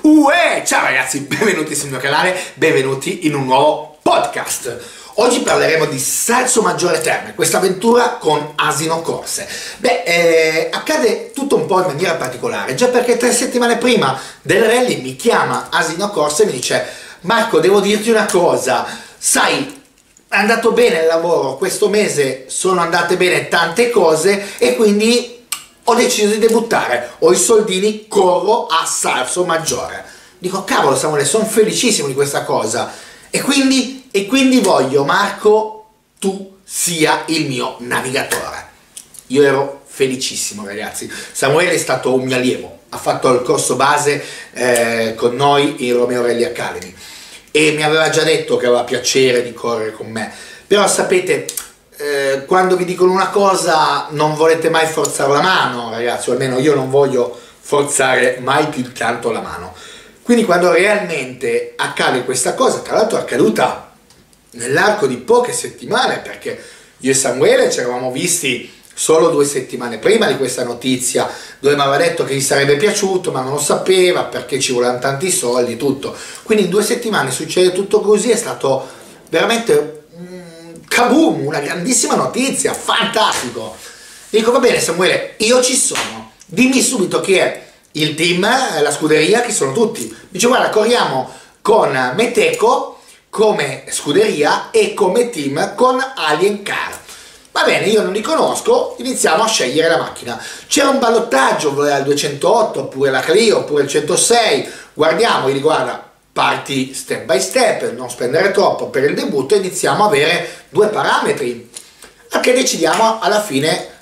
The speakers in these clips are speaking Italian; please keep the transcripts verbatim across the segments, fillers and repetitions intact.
Uè, ciao ragazzi, benvenuti sul mio canale, benvenuti in un nuovo podcast. Oggi parleremo di Salso Maggiore Terme, questa avventura con Asino Corse. Beh, eh, accade tutto un po' in maniera particolare, già perché tre settimane prima del rally mi chiama Asino Corse e mi dice: Marco, devo dirti una cosa, sai, è andato bene il lavoro, questo mese sono andate bene tante cose e quindi ho deciso di debuttare, ho i soldini, corro a Salso Maggiore. Dico, cavolo Samuele, sono felicissimo di questa cosa e quindi, e quindi voglio, Marco, tu sia il mio navigatore. Io ero felicissimo, ragazzi. Samuele è stato un mio allievo, ha fatto il corso base eh, con noi in Romeo Rally Academy e mi aveva già detto che aveva piacere di correre con me, però sapete, Eh, quando vi dicono una cosa non volete mai forzare la mano, ragazzi, o almeno io non voglio forzare mai più di tanto la mano. Quindi quando realmente accade questa cosa, tra l'altro è accaduta nell'arco di poche settimane, perché io e Samuele ci eravamo visti solo due settimane prima di questa notizia, dove mi aveva detto che gli sarebbe piaciuto ma non lo sapeva perché ci volevano tanti soldi, tutto. Quindi in due settimane succede tutto così, è stato veramente kaboom, una grandissima notizia, fantastico. E dico, va bene Samuele, io ci sono, dimmi subito chi è il team, la scuderia, chi sono tutti. Mi dice, guarda, corriamo con Meteco come scuderia e come team con Alien Car. Va bene, io non li conosco, iniziamo a scegliere la macchina. C'era un ballottaggio, voleva il duecentootto, oppure la Clio, oppure il centosei, guardiamo, gli dico, guarda, parti step by step, non spendere troppo per il debutto, iniziamo a avere due parametri, perché decidiamo alla fine,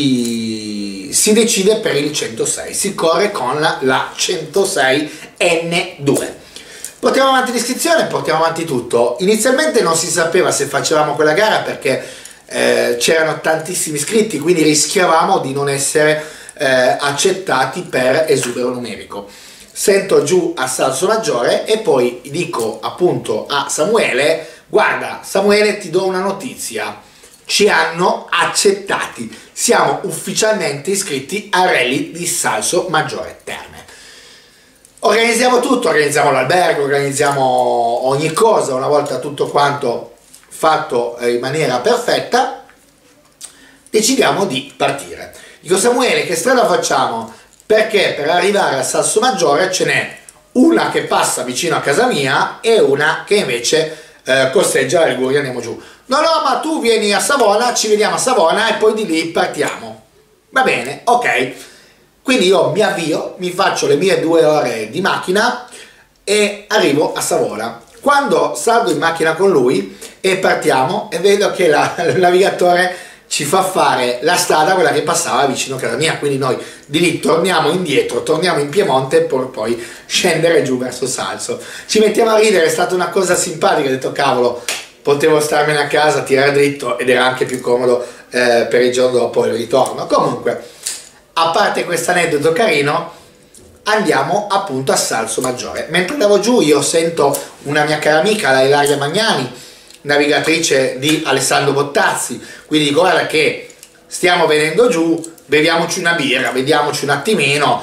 si, si decide per il centosei, si corre con la, la centosei N due. Portiamo avanti l'iscrizione, portiamo avanti tutto. Inizialmente non si sapeva se facevamo quella gara perché eh, c'erano tantissimi iscritti, quindi rischiavamo di non essere eh, accettati per esubero numerico. Sento giù a Salso Maggiore e poi dico appunto a Samuele, guarda Samuele, ti do una notizia, ci hanno accettati, siamo ufficialmente iscritti al rally di Salso Maggiore Terme. Organizziamo tutto, organizziamo l'albergo, organizziamo ogni cosa, una volta tutto quanto fatto in maniera perfetta, decidiamo di partire. Dico, Samuele, che strada facciamo? Perché per arrivare a Salso Maggiore ce n'è una che passa vicino a casa mia e una che invece eh, costeggia la Liguria, andiamo giù. No, no, ma tu vieni a Savona, ci vediamo a Savona e poi di lì partiamo. Va bene, ok. Quindi io mi avvio, mi faccio le mie due ore di macchina e arrivo a Savona. Quando salgo in macchina con lui e partiamo e vedo che la, il navigatore ci fa fare la strada, quella che passava vicino a casa mia, quindi noi di lì torniamo indietro, torniamo in Piemonte per poi scendere giù verso Salso. Ci mettiamo a ridere, è stata una cosa simpatica, ho detto cavolo, potevo starmene a casa, tirare dritto ed era anche più comodo eh, per il giorno dopo il ritorno. Comunque, a parte questo aneddoto carino, andiamo appunto a Salso Maggiore. Mentre andavo giù io sento una mia cara amica, la Ilaria Magnani, navigatrice di Alessandro Bottazzi, quindi dico, guarda che stiamo venendo giù, beviamoci una birra, vediamoci un attimino,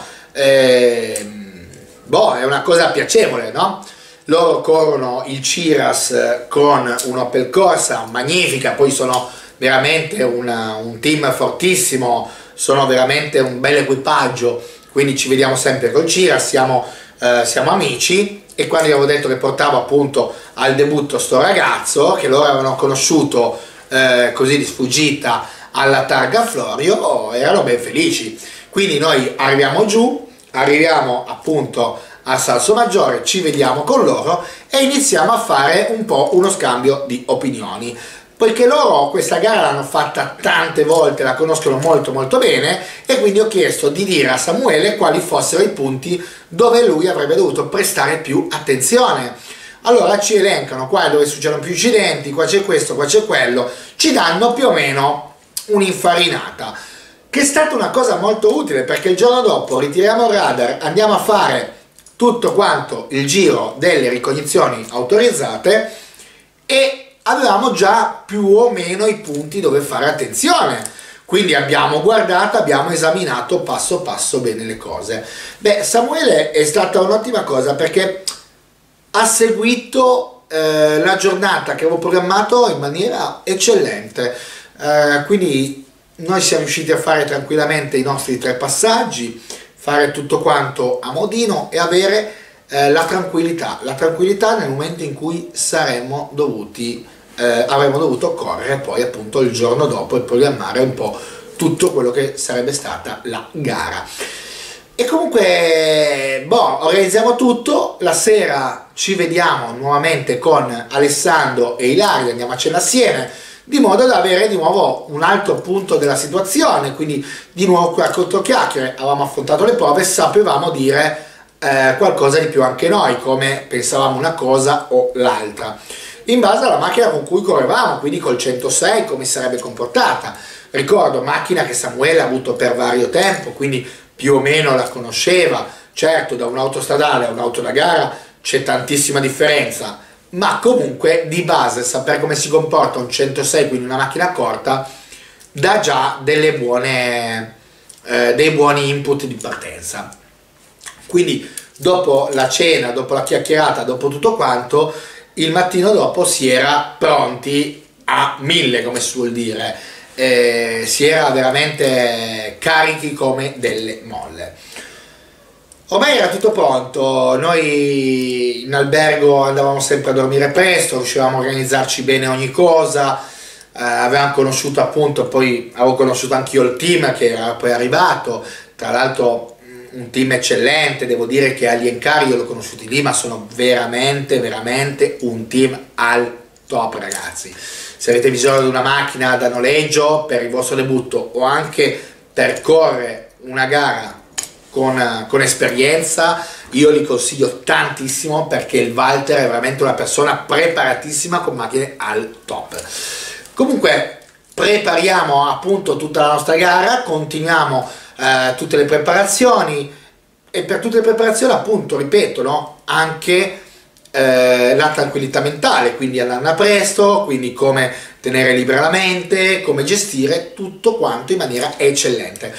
eh, boh, è una cosa piacevole, no? Loro corrono il Ciras con un Opel Corsa magnifica, poi sono veramente una, un team fortissimo, sono veramente un bel equipaggio, quindi ci vediamo sempre col Ciras, siamo, eh, siamo amici. E quando gli avevo detto che portavo appunto al debutto sto ragazzo, che loro avevano conosciuto eh, così di sfuggita alla Targa Florio, erano ben felici. Quindi noi arriviamo giù, arriviamo appunto a Salso Maggiore, ci vediamo con loro e iniziamo a fare un po' uno scambio di opinioni. Poiché loro questa gara l'hanno fatta tante volte, la conoscono molto molto bene e quindi ho chiesto di dire a Samuele quali fossero i punti dove lui avrebbe dovuto prestare più attenzione. Allora ci elencano qua dove succedono più incidenti, qua c'è questo, qua c'è quello, ci danno più o meno un'infarinata, che è stata una cosa molto utile perché il giorno dopo ritiriamo il radar, andiamo a fare tutto quanto il giro delle ricognizioni autorizzate e avevamo già più o meno i punti dove fare attenzione. Quindi abbiamo guardato, abbiamo esaminato passo passo bene le cose. Beh, Samuele è stata un'ottima cosa perché ha seguito eh, la giornata che avevo programmato in maniera eccellente. Eh, quindi noi siamo riusciti a fare tranquillamente i nostri tre passaggi, fare tutto quanto a modino e avere eh, la tranquillità, la tranquillità nel momento in cui saremmo dovuti Eh, avremmo dovuto correre poi appunto il giorno dopo e programmare un po' tutto quello che sarebbe stata la gara. E comunque boh, organizziamo tutto, la sera ci vediamo nuovamente con Alessandro e Ilaria, andiamo a cena assieme, di modo da avere di nuovo un altro punto della situazione, quindi di nuovo qua contro chiacchiere, avevamo affrontato le prove, sapevamo dire eh, qualcosa di più anche noi, come pensavamo una cosa o l'altra, in base alla macchina con cui correvamo, quindi col centosei come si sarebbe comportata. Ricordo, macchina che Samuele ha avuto per vario tempo, quindi più o meno la conosceva. Certo, da un'auto stradale a un'auto da gara c'è tantissima differenza, ma comunque di base saper come si comporta un centosei, quindi una macchina corta, dà già delle buone, eh, dei buoni input di partenza. Quindi dopo la cena, dopo la chiacchierata, dopo tutto quanto, il mattino dopo si era pronti a mille, come si vuol dire, eh, si era veramente carichi come delle molle. Ormai era tutto pronto, noi in albergo andavamo sempre a dormire presto, riuscivamo a organizzarci bene ogni cosa, eh, avevamo conosciuto appunto, poi avevo conosciuto anch'io il team che era poi arrivato, tra l'altro un team eccellente, devo dire che agli Encari io l'ho conosciuti lì, ma sono veramente veramente un team al top, ragazzi. Se avete bisogno di una macchina da noleggio per il vostro debutto o anche per correre una gara con, con esperienza, io li consiglio tantissimo, perché il Walter è veramente una persona preparatissima con macchine al top. Comunque prepariamo appunto tutta la nostra gara, continuiamo Uh, tutte le preparazioni, e per tutte le preparazioni appunto, ripeto, no? Anche uh, la tranquillità mentale, quindi andare presto, quindi come tenere libera la mente, come gestire tutto quanto in maniera eccellente.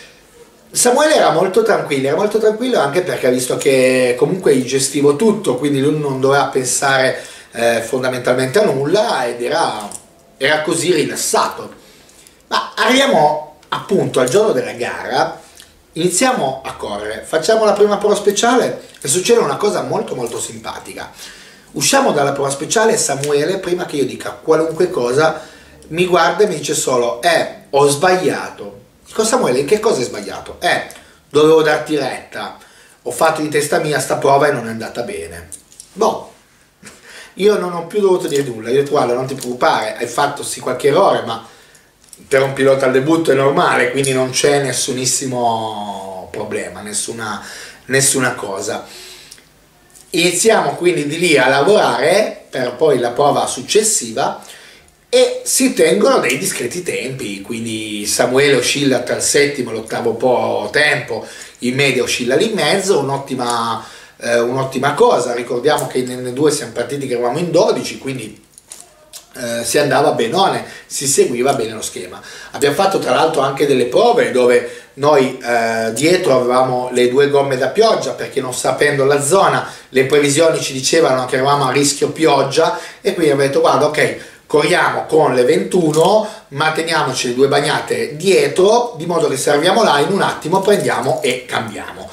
Samuele era molto tranquillo, era molto tranquillo anche perché ha visto che comunque io gestivo tutto, quindi lui non doveva pensare uh, fondamentalmente a nulla, ed era, era così rilassato. Ma arriviamo appunto al giorno della gara, iniziamo a correre, facciamo la prima prova speciale e succede una cosa molto molto simpatica. Usciamo dalla prova speciale e Samuele, prima che io dica qualunque cosa, mi guarda e mi dice solo eh, ho sbagliato. Dico: Samuele, in che cosa hai sbagliato? Eh, dovevo darti retta, ho fatto di testa mia sta prova e non è andata bene. Boh, io non ho più dovuto dire nulla, io ho detto: guarda, non ti preoccupare, hai fatto sì qualche errore, ma per un pilota al debutto è normale, quindi non c'è nessunissimo problema, nessuna, nessuna cosa. Iniziamo quindi di lì a lavorare per poi la prova successiva e si tengono dei discreti tempi, quindi Samuele oscilla tra il settimo e l'ottavo po' tempo, in media oscilla lì in mezzo, un'ottima eh, un'ottima cosa. Ricordiamo che in N due siamo partiti che eravamo in dodici, quindi Eh, si andava benone, si seguiva bene lo schema. Abbiamo fatto tra l'altro anche delle prove dove noi eh, dietro avevamo le due gomme da pioggia, perché non sapendo la zona le previsioni ci dicevano che eravamo a rischio pioggia, e quindi abbiamo detto: guarda, ok, corriamo con le ventuno, ma teniamoci le due bagnate dietro, di modo che se arriviamo là in un attimo prendiamo e cambiamo.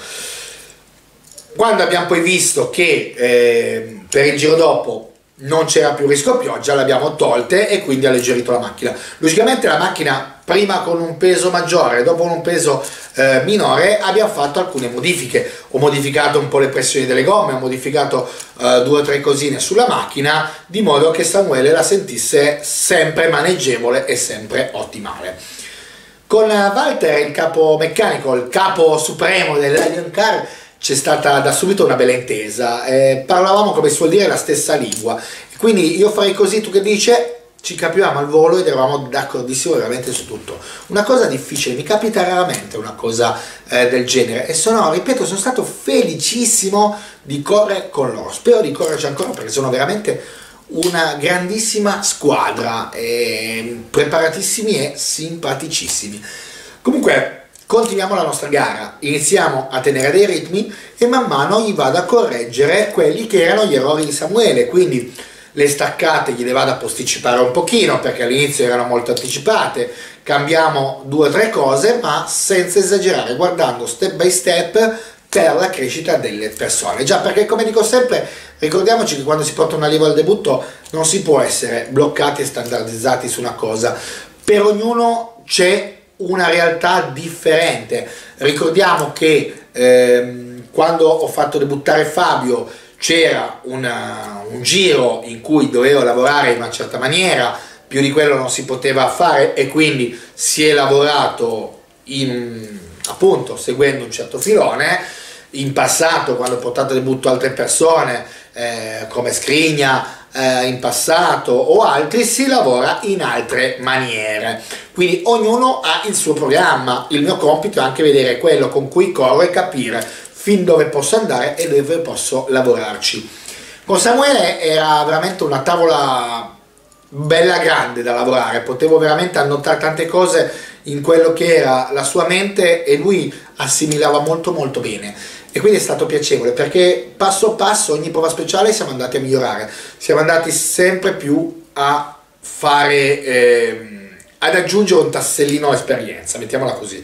Quando abbiamo poi visto che eh, per il giro dopo non c'era più rischio pioggia, l'abbiamo tolte e quindi alleggerito la macchina. Logicamente la macchina prima con un peso maggiore, dopo con un peso eh, minore, abbiamo fatto alcune modifiche. Ho modificato un po' le pressioni delle gomme, ho modificato eh, due o tre cosine sulla macchina, di modo che Samuele la sentisse sempre maneggevole e sempre ottimale. Con Walter, il capo meccanico, il capo supremo dell'Alien Car, c'è stata da subito una bella intesa, eh, parlavamo, come si suol dire, la stessa lingua, quindi io farei così, tu che dice, ci capivamo al volo ed eravamo d'accordissimo veramente su tutto. Una cosa difficile, mi capita raramente una cosa eh, del genere, e sono, ripeto, sono stato felicissimo di correre con loro, spero di correrci ancora perché sono veramente una grandissima squadra, eh, preparatissimi e simpaticissimi. Comunque continuiamo la nostra gara, iniziamo a tenere dei ritmi e man mano gli vado a correggere quelli che erano gli errori di Samuele, quindi le staccate gliele vado a posticipare un pochino perché all'inizio erano molto anticipate, cambiamo due o tre cose ma senza esagerare, guardando step by step per la crescita delle persone. Già, perché come dico sempre, ricordiamoci che quando si porta un allievo al debutto non si può essere bloccati e standardizzati su una cosa, per ognuno c'è una realtà differente. Ricordiamo che ehm, quando ho fatto debuttare Fabio c'era una, un giro in cui dovevo lavorare in una certa maniera, più di quello non si poteva fare e quindi si è lavorato in, appunto seguendo un certo filone. In passato, quando ho portato a debutto altre persone eh, come Scrigna eh, in passato o altri, si lavora in altre maniere, quindi ognuno ha il suo programma. Il mio compito è anche vedere quello con cui corro e capire fin dove posso andare e dove posso lavorarci. Con Samuele era veramente una tavola bella grande da lavorare, potevo veramente annotare tante cose in quello che era la sua mente e lui assimilava molto molto bene e quindi è stato piacevole perché passo passo ogni prova speciale siamo andati a migliorare, siamo andati sempre più a fare ehm, ad aggiungere un tassellino esperienza, mettiamola così.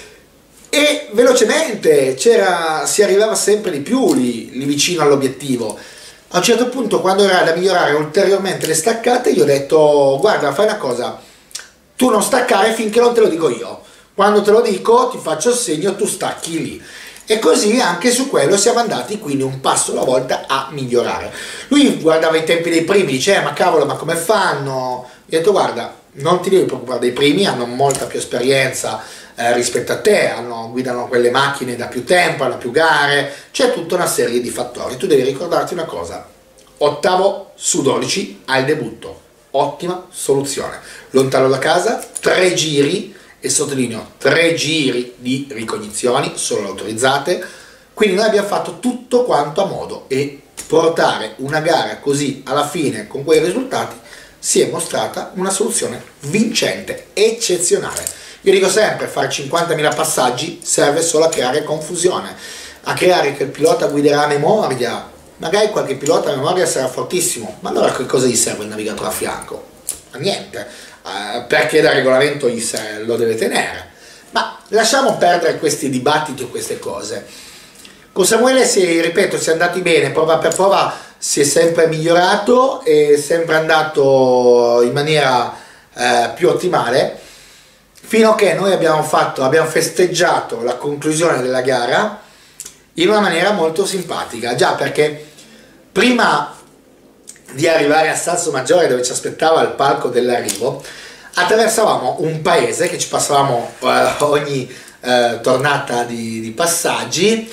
E velocemente c'era, si arrivava sempre di più lì, lì vicino all'obiettivo. A un certo punto, quando era da migliorare ulteriormente le staccate, gli ho detto: guarda, fai una cosa, tu non staccare finché non te lo dico io, quando te lo dico ti faccio il segno, tu stacchi lì. E così anche su quello siamo andati quindi un passo alla volta a migliorare. Lui guardava i tempi dei primi, dice: eh, ma cavolo, ma come fanno? Gli ho detto: guarda, non ti devi preoccupare dei primi, hanno molta più esperienza eh, rispetto a te, hanno, guidano quelle macchine da più tempo, hanno più gare, c'è tutta una serie di fattori. Tu devi ricordarti una cosa: ottavo su dodici al debutto, ottima soluzione. Lontano da casa, tre giri, e sottolineo tre giri di ricognizioni, solo autorizzate, quindi noi abbiamo fatto tutto quanto a modo e portare una gara così alla fine con quei risultati si è mostrata una soluzione vincente, eccezionale. Io dico sempre, fare cinquantamila passaggi serve solo a creare confusione, a creare che il pilota guiderà a memoria, magari qualche pilota a memoria sarà fortissimo, ma allora che cosa gli serve il navigatore a fianco? A niente. Uh, perché da regolamento lo deve tenere, ma lasciamo perdere questi dibattiti o queste cose. Con Samuele, si, ripeto, si è andati bene, prova per prova si è sempre migliorato e sempre andato in maniera uh, più ottimale, fino a che noi abbiamo fatto, abbiamo festeggiato la conclusione della gara in una maniera molto simpatica, già perché prima di arrivare a Salsomaggiore, dove ci aspettava il palco dell'arrivo, attraversavamo un paese che ci passavamo uh, ogni uh, tornata di, di passaggi,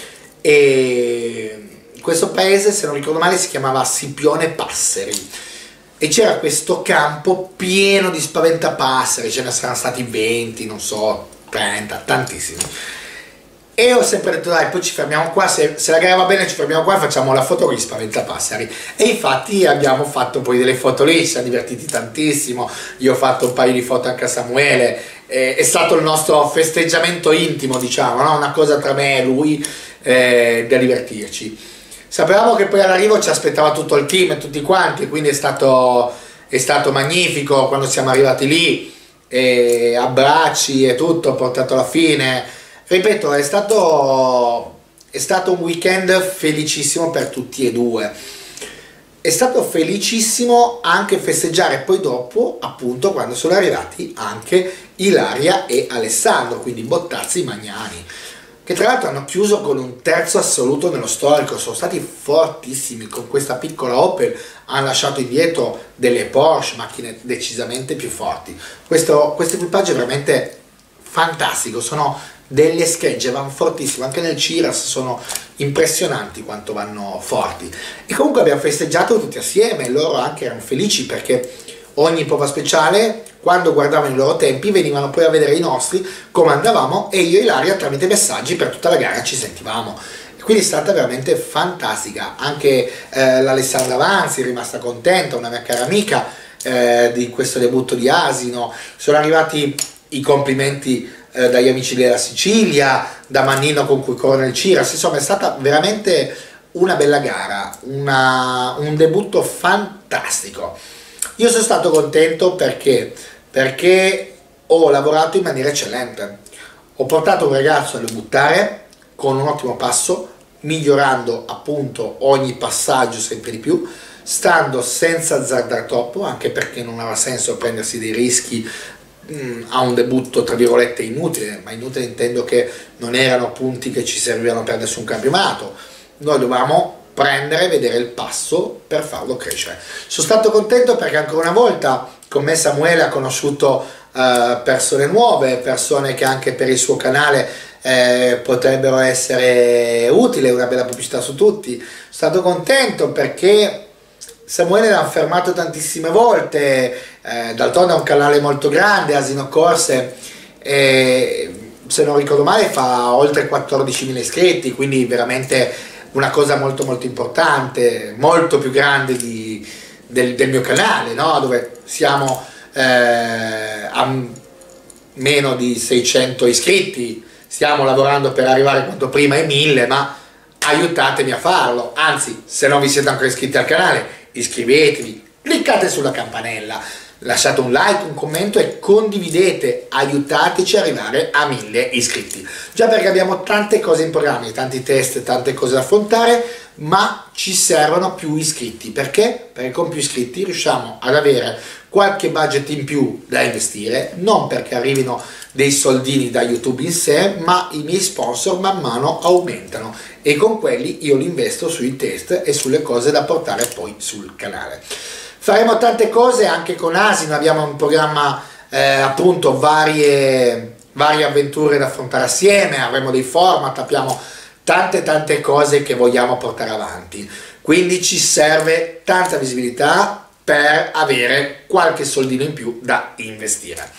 e questo paese, se non ricordo male, si chiamava Scipione Passeri e c'era questo campo pieno di spaventapasseri, ce ne saranno stati venti, non so, trenta, tantissimi. E ho sempre detto: dai, poi ci fermiamo qua, se, se la gara va bene ci fermiamo qua e facciamo la foto con gli spaventapasseri. E infatti abbiamo fatto poi delle foto lì, ci siamo divertiti tantissimo, io ho fatto un paio di foto anche a Samuele, eh, è stato il nostro festeggiamento intimo, diciamo, no? Una cosa tra me e lui, eh, da divertirci. Sapevamo che poi all'arrivo ci aspettava tutto il team e tutti quanti, quindi è stato, è stato magnifico quando siamo arrivati lì, e abbracci e tutto, portato alla fine. Ripeto, è stato, è stato un weekend felicissimo per tutti e due. È stato felicissimo anche festeggiare poi dopo, appunto, quando sono arrivati anche Ilaria e Alessandro, quindi Bottazzi Magnani, che tra l'altro hanno chiuso con un terzo assoluto nello storico, sono stati fortissimi. Con questa piccola Opel hanno lasciato indietro delle Porsche, macchine decisamente più forti. Questo, questo equipaggio è veramente fantastico, sono delle schegge, vanno fortissimo, anche nel Ciras sono impressionanti quanto vanno forti. E comunque abbiamo festeggiato tutti assieme, loro anche erano felici perché ogni prova speciale, quando guardavano i loro tempi, venivano poi a vedere i nostri, come andavamo, e io e Ilaria tramite messaggi per tutta la gara ci sentivamo. E quindi è stata veramente fantastica. Anche eh, l'Alessandra Vanzi è rimasta contenta, una mia cara amica, eh, di questo debutto di Asino. Sono arrivati i complimenti eh, dagli amici della Sicilia, da Mannino con cui corre il Ciras. Insomma, è stata veramente una bella gara, una, un debutto fantastico. Io sono stato contento perché, perché ho lavorato in maniera eccellente. Ho portato un ragazzo a debuttare con un ottimo passo, migliorando appunto ogni passaggio sempre di più, stando senza azzardare troppo, anche perché non aveva senso prendersi dei rischi mh, a un debutto tra virgolette inutile, ma inutile intendo che non erano punti che ci servivano per nessun campionato. Noi dovevamo prendere, vedere il passo per farlo crescere. Sono stato contento perché ancora una volta con me Samuele ha conosciuto uh, persone nuove, persone che anche per il suo canale eh, potrebbero essere utili, una bella pubblicità su tutti. Sono stato contento perché Samuele l'ha fermato tantissime volte, eh, d'altronde è un canale molto grande, Asino Corse, e se non ricordo male fa oltre quattordicimila iscritti, quindi veramente una cosa molto molto importante, molto più grande di, del, del mio canale, no? Dove siamo eh, a meno di seicento iscritti, stiamo lavorando per arrivare quanto prima ai mille, ma aiutatemi a farlo. Anzi, se non vi siete ancora iscritti al canale, iscrivetevi, cliccate sulla campanella, lasciate un like, un commento e condividete, aiutateci ad arrivare a mille iscritti. Già perché abbiamo tante cose in programma, tanti test, tante cose da affrontare, ma ci servono più iscritti. Perché? Perché con più iscritti riusciamo ad avere qualche budget in più da investire, non perché arrivino dei soldini da YouTube in sé, ma i miei sponsor man mano aumentano e con quelli io li investo sui test e sulle cose da portare poi sul canale. Faremo tante cose anche con Asino, abbiamo in programma eh, appunto varie, varie avventure da affrontare assieme, avremo dei format, abbiamo tante tante cose che vogliamo portare avanti, quindi ci serve tanta visibilità per avere qualche soldino in più da investire.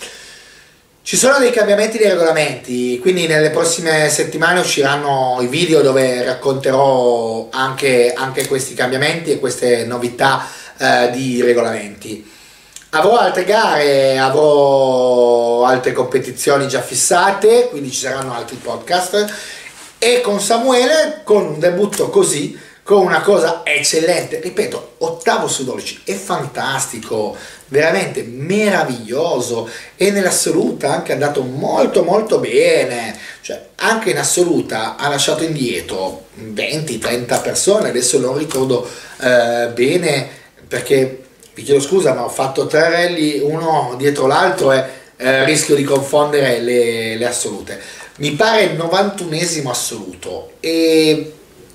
Ci sono dei cambiamenti dei regolamenti, quindi nelle prossime settimane usciranno i video dove racconterò anche, anche questi cambiamenti e queste novità eh, di regolamenti. Avrò altre gare, avrò altre competizioni già fissate, quindi ci saranno altri podcast, e con Samuele, con un debutto così, con una cosa eccellente, ripeto, ottavo su dodici, è fantastico, veramente meraviglioso, e nell'assoluta anche è andato molto molto bene, cioè anche in assoluta ha lasciato indietro venti trenta persone, adesso non ricordo eh, bene perché vi chiedo scusa, ma ho fatto tre rally uno dietro l'altro e eh, rischio di confondere le, le assolute. Mi pare il novantunesimo assoluto e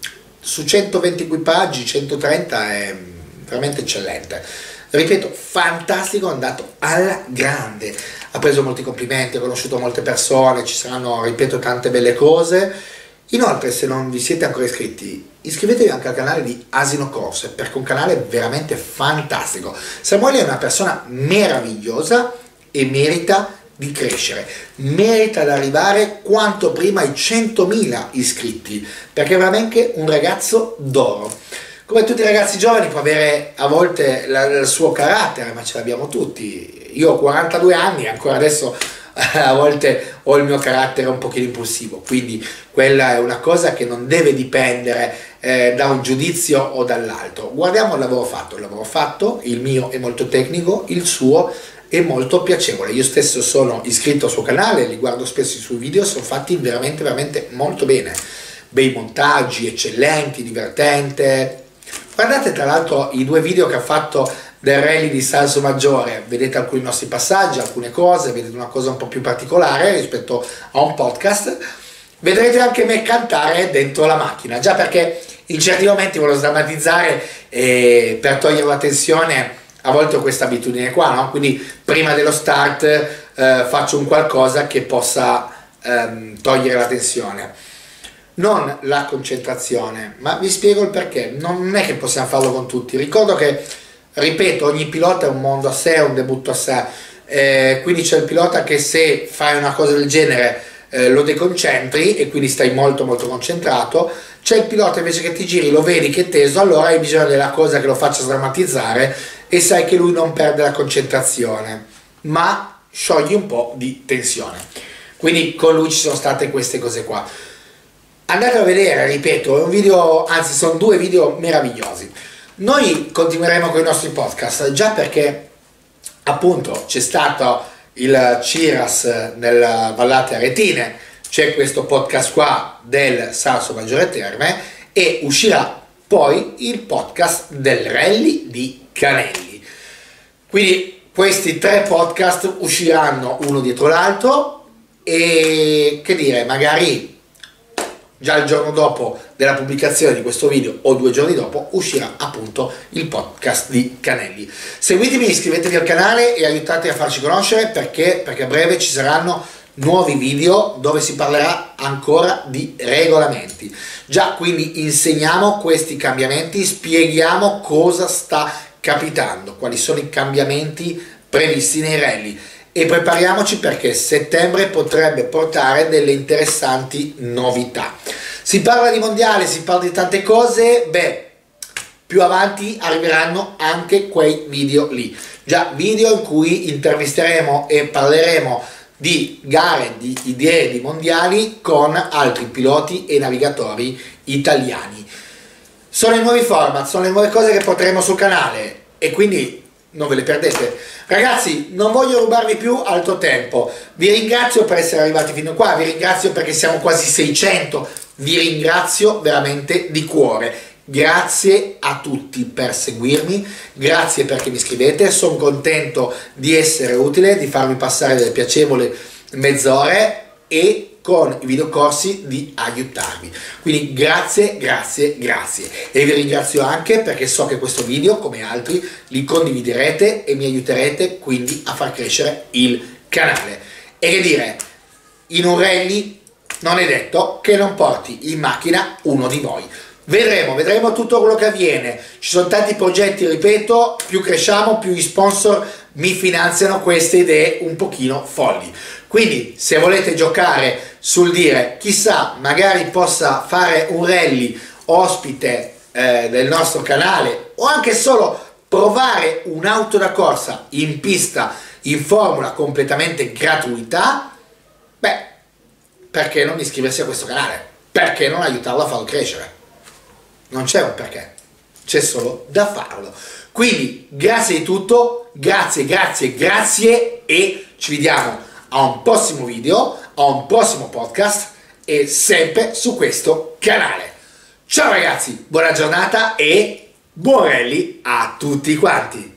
su centoventi equipaggi centotrenta è veramente eccellente. Ripeto, fantastico, è andato alla grande, ha preso molti complimenti, ha conosciuto molte persone, ci saranno, ripeto, tante belle cose. Inoltre, se non vi siete ancora iscritti, iscrivetevi anche al canale di Asino Corse, perché è un canale veramente fantastico. Samuele è una persona meravigliosa e merita di crescere, merita di arrivare quanto prima ai centomila iscritti, perché è veramente un ragazzo d'oro. Come tutti i ragazzi giovani può avere a volte la, il suo carattere, ma ce l'abbiamo tutti. Io ho quarantadue anni e ancora adesso a volte ho il mio carattere un pochino impulsivo, quindi quella è una cosa che non deve dipendere eh, da un giudizio o dall'altro. Guardiamo il lavoro fatto, il lavoro fatto, il mio è molto tecnico, il suo è molto piacevole. Io stesso sono iscritto al suo canale, li guardo spesso i suoi video, sono fatti veramente veramente molto bene, bei montaggi, eccellenti, divertente. Guardate tra l'altro i due video che ha fatto del rally di Salso Maggiore, vedete alcuni nostri passaggi, alcune cose, vedete una cosa un po' più particolare rispetto a un podcast. Vedrete anche me cantare dentro la macchina, già perché in certi momenti volevo sdrammatizzare e per togliere la tensione a volte ho questa abitudine qua, no? Quindi prima dello start eh, faccio un qualcosa che possa ehm, togliere la tensione, non la concentrazione, ma vi spiego il perché. Non è che possiamo farlo con tutti. Ricordo che, ripeto, ogni pilota è un mondo a sé, un debutto a sé, eh, quindi c'è il pilota che se fai una cosa del genere eh, lo deconcentri e quindi stai molto molto concentrato. C'è il pilota invece che ti giri, lo vedi che è teso, allora hai bisogno della cosa che lo faccia sdrammatizzare e sai che lui non perde la concentrazione, ma sciogli un po' di tensione. Quindi con lui ci sono state queste cose qua. Andate a vedere, ripeto, è un video, anzi sono due video meravigliosi. Noi continueremo con i nostri podcast, già perché appunto c'è stato il Ciras nel Vallate Aretine, c'è questo podcast qua del Salso Maggiore Terme e uscirà poi il podcast del rally di Canelli. Quindi questi tre podcast usciranno uno dietro l'altro e che dire, magari già il giorno dopo della pubblicazione di questo video o due giorni dopo uscirà appunto il podcast di Canelli. Seguitemi, iscrivetevi al canale e aiutate a farci conoscere, perché, perché a breve ci saranno nuovi video dove si parlerà ancora di regolamenti. Già, quindi insegniamo questi cambiamenti, spieghiamo cosa sta capitando, quali sono i cambiamenti previsti nei rally e prepariamoci perché settembre potrebbe portare delle interessanti novità. Si parla di mondiale, si parla di tante cose, beh, più avanti arriveranno anche quei video lì, già video in cui intervisteremo e parleremo di gare, di idee di mondiali con altri piloti e navigatori italiani. Sono i nuovi format, sono le nuove cose che porteremo sul canale e quindi non ve le perdete. Ragazzi, non voglio rubarvi più altro tempo, vi ringrazio per essere arrivati fino a qua, vi ringrazio perché siamo quasi seicento, vi ringrazio veramente di cuore. Grazie a tutti per seguirmi, grazie perché mi scrivete, sono contento di essere utile, di farvi passare delle piacevoli mezz'ore e con i videocorsi di aiutarvi. Quindi grazie, grazie, grazie. E vi ringrazio anche perché so che questo video, come altri, li condividerete e mi aiuterete quindi a far crescere il canale. E che dire, in un rally non è detto che non porti in macchina uno di voi. Vedremo, vedremo tutto quello che avviene. Ci sono tanti progetti, ripeto, più cresciamo, più gli sponsor mi finanziano queste idee un pochino folli. Quindi se volete giocare sul dire, chissà, magari possa fare un rally ospite eh, del nostro canale o anche solo provare un'auto da corsa in pista, in formula completamente gratuita, beh, perché non iscriversi a questo canale? Perché non aiutarlo a farlo crescere? Non c'è un perché, c'è solo da farlo. Quindi grazie di tutto, grazie, grazie, grazie e ci vediamo a un prossimo video, a un prossimo podcast e sempre su questo canale. Ciao ragazzi, buona giornata e buon rally a tutti quanti!